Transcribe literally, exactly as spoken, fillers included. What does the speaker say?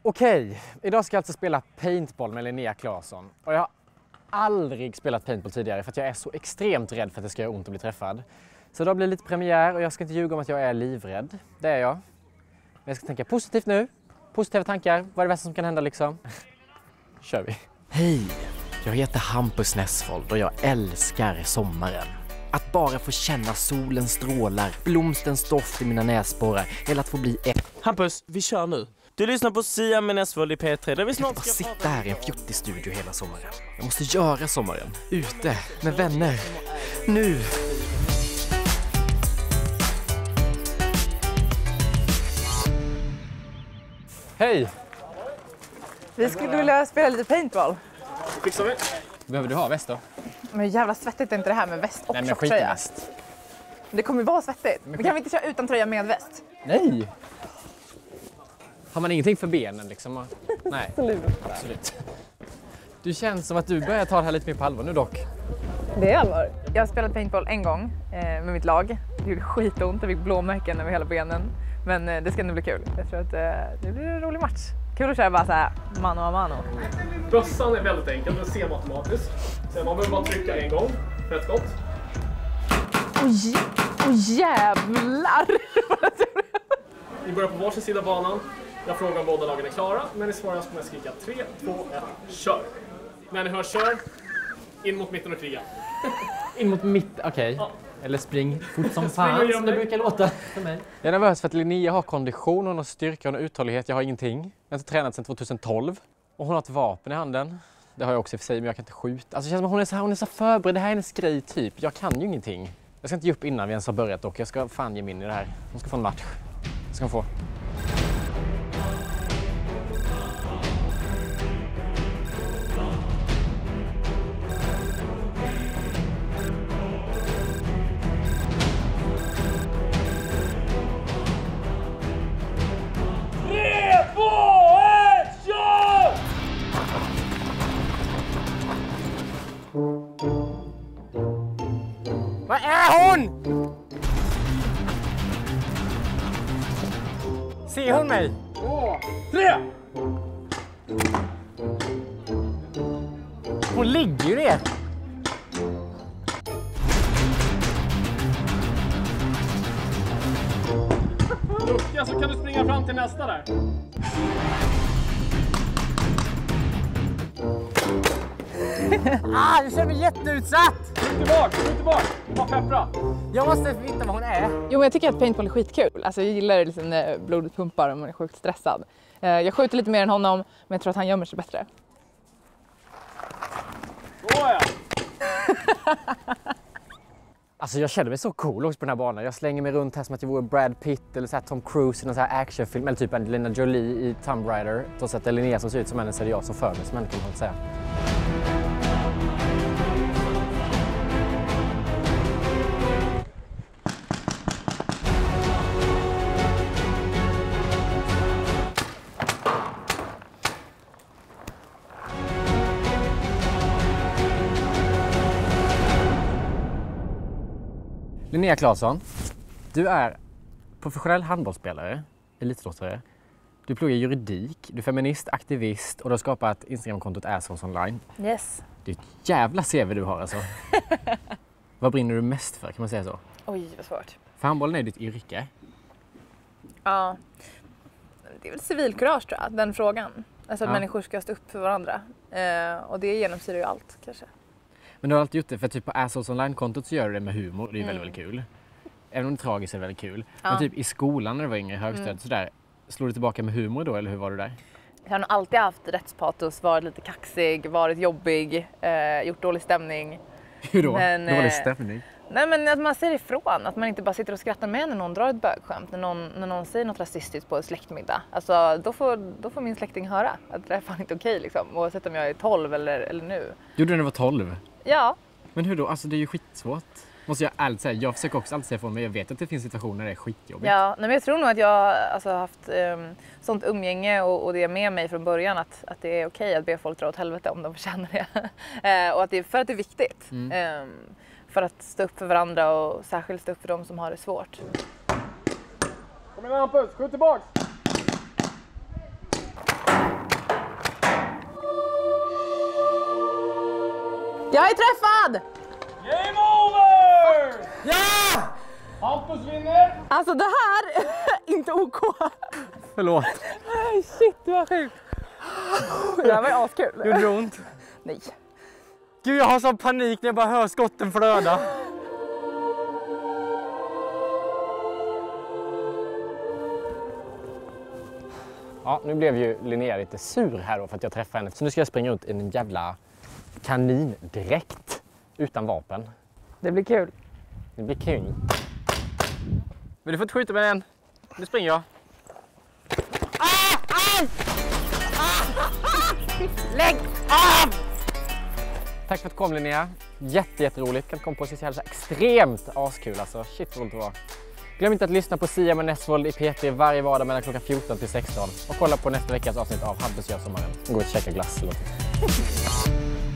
Okej, idag ska jag alltså spela paintball med Linnea Claesson. Och jag har aldrig spelat paintball tidigare för att jag är så extremt rädd för att det ska göra ont att bli träffad. Så då blir det lite premiär och jag ska inte ljuga om att jag är livrädd. Det är jag. Men jag ska tänka positivt nu. Positiva tankar. Vad är det värsta som kan hända liksom? Kör vi. Hej, jag heter Hampus Nessvold och jag älskar sommaren. Att bara få känna solens strålar, blomstens doft i mina näsborrar eller att få bli ett. Hampus, vi kör nu. Du lyssnar på Sia med Nessvold i P tre där vi snart ska sitta här i en fjuttig studio hela sommaren. Jag måste göra sommaren. Ute, med vänner. Nu! Hej! Vi skulle vilja spela lite paintball. Fixar vi. Behöver du ha väst då? Men jävla svettigt är inte det här med väst och Nej, men tjocktröja. skitväst. Det kommer ju vara svettigt. Men vi kan vi inte köra utan tröja med väst? Nej! Har man ingenting för benen liksom? Nej. Absolut. Absolut. Du känns som att du börjar ta det här lite mer på allvar nu dock. Det är allvar. Jag har spelat paintball en gång eh, med mitt lag. Det gjorde skitont, jag fick blåmärken över hela benen. Men eh, det ska nog bli kul. Jag tror att eh, det blir en rolig match. Kul att köra bara så här mano a mano. Bössan är väldigt enkel, den ser matematiskt. Så man behöver bara trycka en gång för ett skott. Oj, oh, jävlar! Vi börjar på varsin sida banan. Jag frågar om båda lagen är klara. När ni svarar så kommer jag skrika tre, två, ett, kör! När ni hör kör, in mot mitten och kriga. In mot mitt, okej. Okay. Ja. Eller spring fort som fan, som det brukar låta för mig. Jag är nervös för att Linnea har kondition, hon har styrka och uthållighet. Jag har ingenting. Jag har inte tränat sedan tjugohundratolv. Och hon har ett vapen i handen. Det har jag också i och för sig, men jag kan inte skjuta. Alltså det känns som att hon är så här, hon är så förberedd. Det här är hennes grej typ. Jag kan ju ingenting. Jag ska inte ge upp innan vi ens har börjat dock. Jag ska fan ge mig in i det här. Hon ska få en match. Det ska hon få. Vad är hon? Ser hon mig? Två, tre! Hon ligger ju ner. Duktiga, så kan du springa fram till nästa där. Ah, jag känner mig jätteutsatt! Gå tillbaka, gå tillbaka. Bara peppra. Jag måste veta vad hon är. Jo, men jag tycker att paintball är skitkul. Alltså, jag gillar det liksom när blodet pumpar och man är sjukt stressad. Jag skjuter lite mer än honom, men jag tror att han gömmer sig bättre. Såja! Alltså jag känner mig så cool också på den här banan. Jag slänger mig runt här som att jag vore Brad Pitt eller så här Tom Cruise i någon så här actionfilm. Eller typ Angelina Jolie i Tomb Raider. Trots att det är Linnea som ser ut som henne så är det jag som för mig som henne kan man säga. Linnea Claesson, du är professionell handbollsspelare, elitidrottare. Du pluggar juridik, du är feminist, aktivist och du har skapat Instagramkontot Assholes Online. Yes. Det är ett jävla C V du har alltså. Vad brinner du mest för, kan man säga så? Oj, vad svårt. För handbollen är ditt yrke. Ja, det är väl civilkurage tror jag, den frågan. Alltså att ja. människor ska stå upp för varandra. Eh, och det genomsyrar ju allt kanske. Men du har alltid gjort det, för typ på Assholes Online-kontot så gör du det med humor. Det är mm. väldigt, väldigt kul. Även om det är tragiskt är det väldigt kul. Ja. Men typ i skolan när du var yngre i högstadiet mm. sådär, slog du tillbaka med humor då eller hur var du där? Jag har nog alltid haft rättspatos, varit lite kaxig, varit jobbig, eh, gjort dålig stämning. Hur då? Men, dålig stämning? Eh, nej men att man säger ifrån, att man inte bara sitter och skrattar med när någon drar ett bögskämt, när någon, när någon säger något rasistiskt på en släktmiddag. Alltså då får, då får min släkting höra att det är fan inte okej liksom, oavsett om jag är tolv eller, eller nu. Gjorde du när du var tolv? Ja. Men hur då? Alltså det är ju skitsvårt. Måste jag ärligt säga. Jag försöker också alltid säga från mig. Jag vet att det finns situationer där det är skitjobbigt. Ja, nej, men jag tror nog att jag alltså, har haft um, sånt umgänge och, och det är med mig från början att, att det är okej att be folk dra åt helvete om de förtjänar det. uh, och att det är för att det är viktigt. Mm. Um, för att stå upp för varandra och särskilt stå upp för de som har det svårt. Kom igen Hampus, skjut tillbaks! Jag är träffad! Game over! Ja! Hampus vinner! Alltså det här är inte OK. Förlåt. Nej, shit, det var sjukt. Det här var ju askul. Gjorde det ont? Nej. Gud, jag har sån panik när jag bara hör skotten flöda. Ja, nu blev ju Linnea lite sur här då för att jag träffade henne. Så nu ska jag springa ut i en jävla kanindräkt utan vapen. Det blir kul. Det blir kul. Men du får inte skjuta med den. Nu springer jag. Ah! Ah! Ah! Lägg av! Tack för att du kom, Linnea. Jätte, jätteroligt. Kan komma på sig så här så extremt askul alltså. Shit vad roligt det var. Glöm inte att lyssna på Sia med Nessvold i P tre varje vardag mellan klockan fjorton till sexton. Och kolla på nästa veckas avsnitt av Hampus gör sommaren. Gå och käka glass eller något.